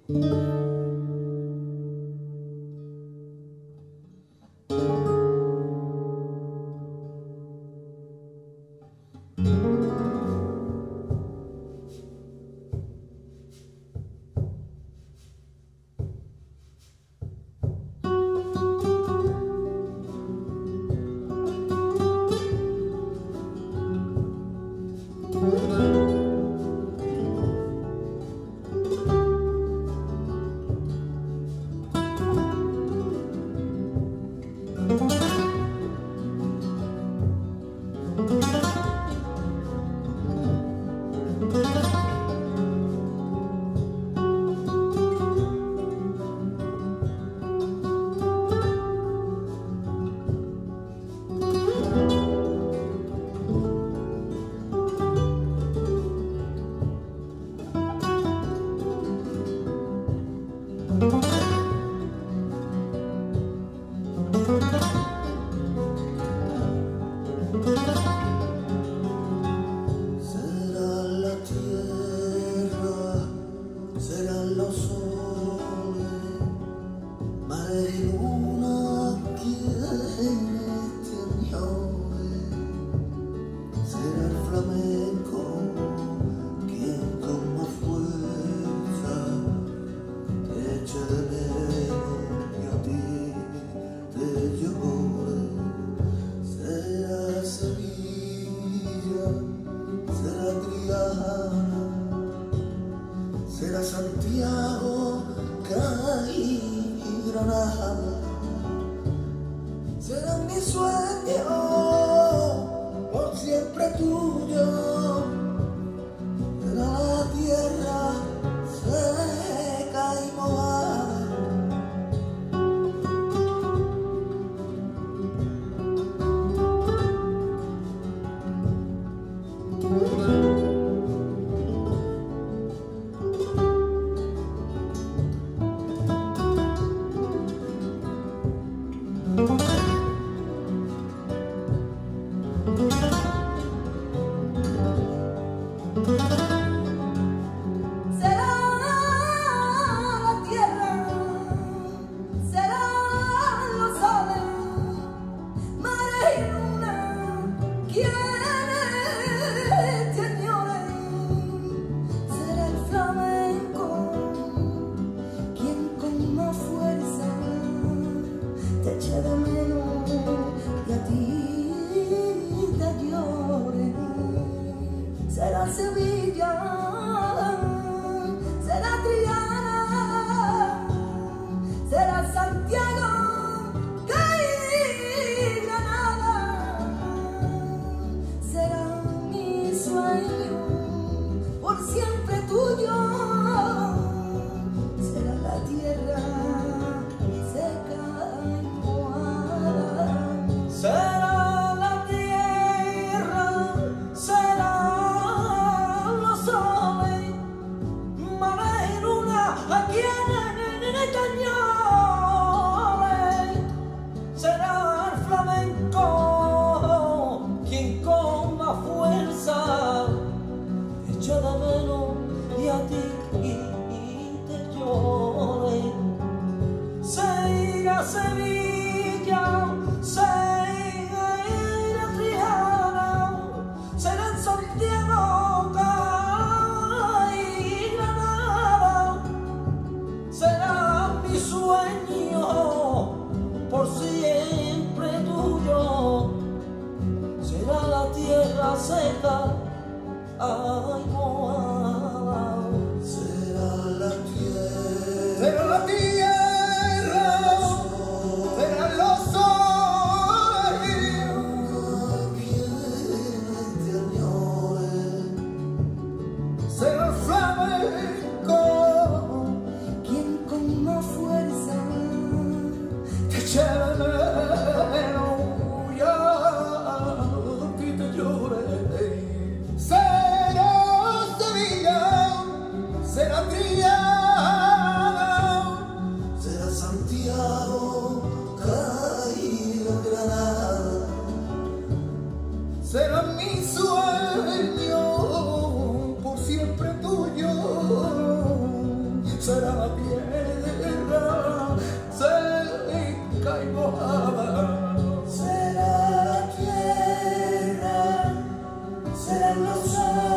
Será Santiago, Cali y Granada. Será mi sueño por siempre tuyo. Será la tierra seca y mojada. Será Sevilla, será Triana, será Santiago, Cali, Granada. Será mi sueño por siempre tuyo. Será la tierra seca y mojada. Será será el flamenco quien con más fuerza te echa de menos y a ti te llore. Se irá a Sevilla, se irá a Triana, será en Santiago y Granada. Será mi sueño por siempre tuyo. Será la tierra seca, ay, mojada. Será la tierra, será la tierra, serán los soles que te añoren. Será el flamenco quien con más fuerza te eche de menos y a ti te llore. Será los ojos.